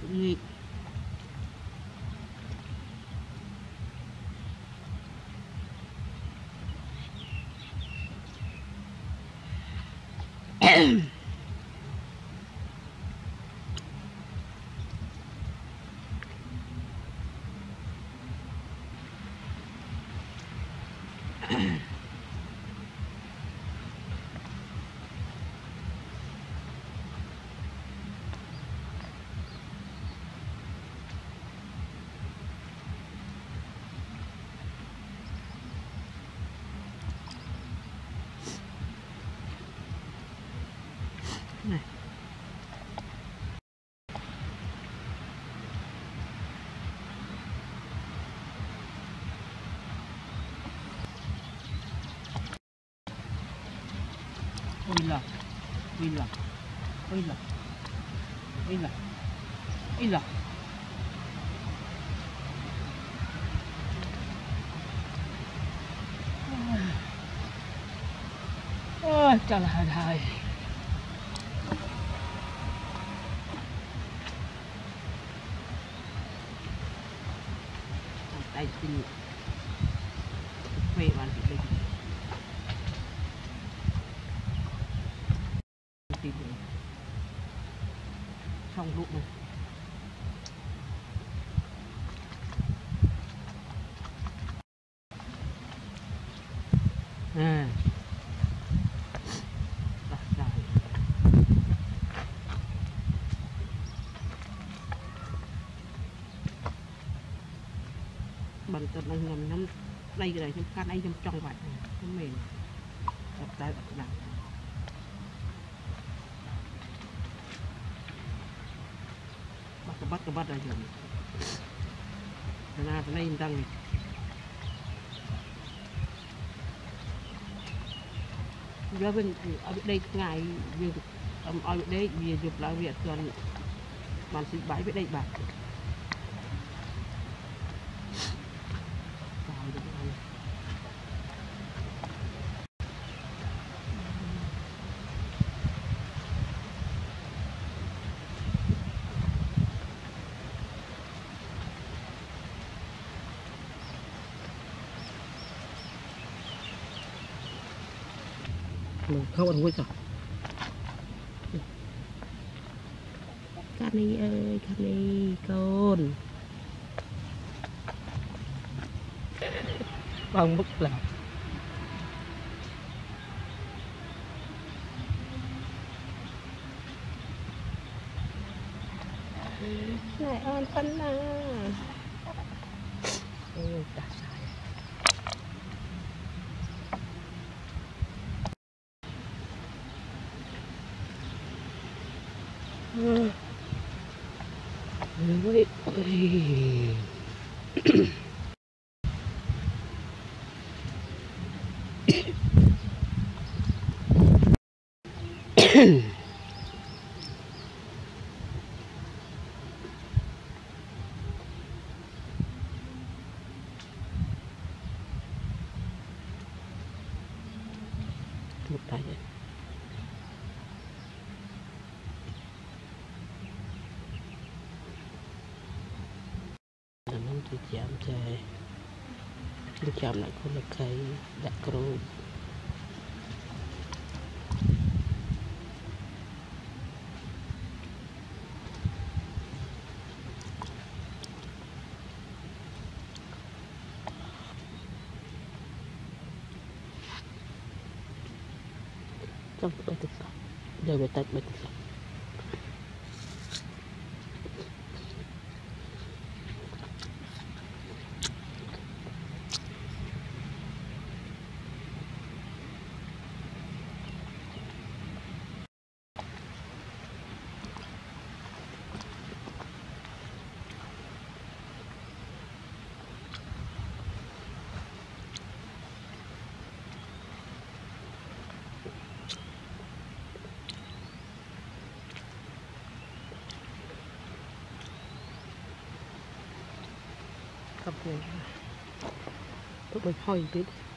nghỉ này. Ôi là ôi là ôi là ôi là ôi là ôi trời ơi tay xin quay bạn đi tìm xong lúc này bằng tật là ngầm năm đây cái này trong can anh trong vậy không mềm đập tay đập lại bắt ra rồi là cái này đang giờ bên ở đây ngày việc ở đây về chụp lại việc còn bạn xin bãi với đây bạn không ăn quên rồi Cani ơi Cani con bằng mức là này ơn phân à ôi đã sai ôi một tay vậy làm thì chạm chơi chạm lại con là cây đặt rồi trong bê thực phẩm giờ bê tạch bê thực phẩm cặp này tụi mình hỏi biết